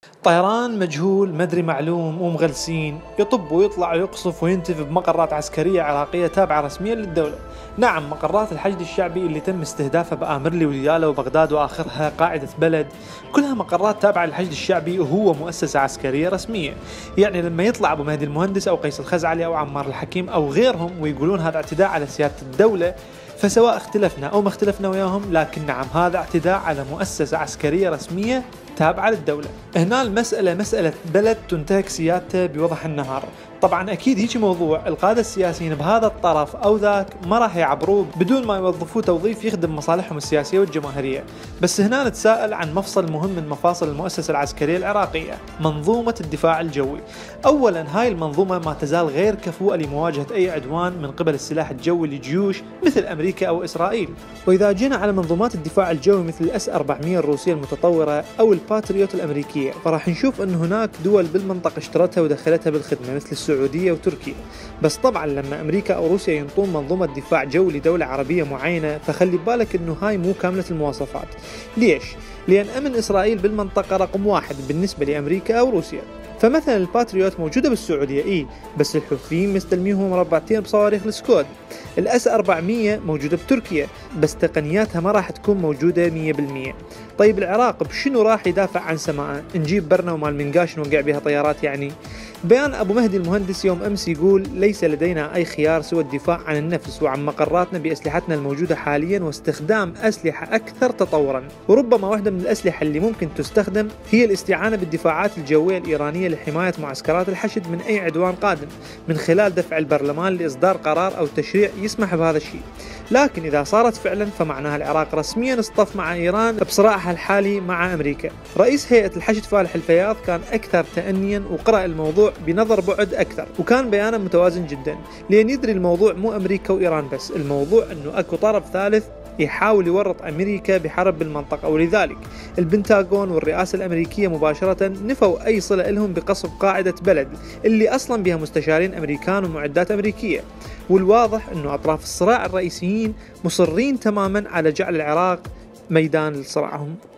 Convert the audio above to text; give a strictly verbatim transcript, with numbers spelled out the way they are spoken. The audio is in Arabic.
طيران مجهول مدري معلوم ومغلسين يطب ويطلع ويقصف وينتف بمقرات عسكرية عراقية تابعة رسميا للدولة. نعم، مقرات الحشد الشعبي اللي تم استهدافها بآمرلي وديالى وبغداد وآخرها قاعدة بلد، كلها مقرات تابعة للحشد الشعبي وهو مؤسسة عسكرية رسمية. يعني لما يطلع أبو مهدي المهندس أو قيس الخزعلي أو عمار الحكيم أو غيرهم ويقولون هذا اعتداء على سيادة الدولة، فسواء اختلفنا أو ما اختلفنا وياهم، لكن نعم هذا اعتداء على مؤسسة عسكرية رسمية تابعة للدولة. هنا المسألة مسألة بلد تنتهك سيادته بوضح النهار. طبعا أكيد هيك موضوع القادة السياسيين بهذا الطرف أو ذاك ما راح يعبروه بدون ما يوظفوه توظيف يخدم مصالحهم السياسية والجماهيرية. بس هنا نتساءل عن مفصل مهم من مفاصل المؤسسة العسكرية العراقية، منظومة الدفاع الجوي. أولا، هاي المنظومة ما تزال غير كفؤة لمواجهة أي عدوان من قبل السلاح الجوي لجيوش مثل أمريكا أو إسرائيل. وإذا جينا على منظومات الدفاع الجوي مثل الأس أربعمية الروسية المتطورة أو الباتريوت الأمريكية، فراح نشوف أن هناك دول بالمنطقة اشترتها ودخلتها بالخدمة مثل السعودية وتركيا. بس طبعا لما أمريكا أو روسيا ينطون منظومة دفاع جوي لدولة عربية معينة، فخلي بالك أنه هاي مو كاملة المواصفات. ليش؟ لأن أمن إسرائيل بالمنطقة رقم واحد بالنسبة لأمريكا أو روسيا. فمثلا الباتريوت موجودة بالسعودية إيه، بس الحوثيين مستلميهم مربعتين بصواريخ السكود. الأس أربعمية موجودة بتركيا، بس تقنياتها ما راح تكون موجودة مية بالمية. طيب العراق بشنو راح يدافع عن سماء؟ نجيب برنا ومال منقاش نوقع بها طيارات يعني؟ بيان أبو مهدي المهندس يوم أمس يقول ليس لدينا أي خيار سوى الدفاع عن النفس وعن مقراتنا بأسلحتنا الموجودة حاليا واستخدام أسلحة أكثر تطورا. وربما واحدة من الأسلحة اللي ممكن تستخدم هي الاستعانة بالدفاعات الجوية الإيرانية لحماية معسكرات الحشد من أي عدوان قادم، من خلال دفع البرلمان لإصدار قرار أو تشريع يسمح بهذا الشيء. لكن إذا صارت فعلا فمعناها العراق رسميا اصطف مع إيران بصراعها الحالي مع أمريكا. رئيس هيئة الحشد فالح الفياض كان أكثر تأنيا وقرأ الموضوع بنظر بعد أكثر، وكان بيانه متوازن جدا، لأن يدري الموضوع مو أمريكا وإيران بس، الموضوع أنه أكو طرف ثالث يحاول يورط أمريكا بحرب بالمنطقة. ولذلك البنتاغون والرئاسة الأمريكية مباشرة نفوا أي صلة لهم بقصف قاعدة بلد اللي أصلا بها مستشارين أمريكان ومعدات أمريكية. والواضح أنه أطراف الصراع الرئيسيين مصرين تماما على جعل العراق ميدان لصراعهم.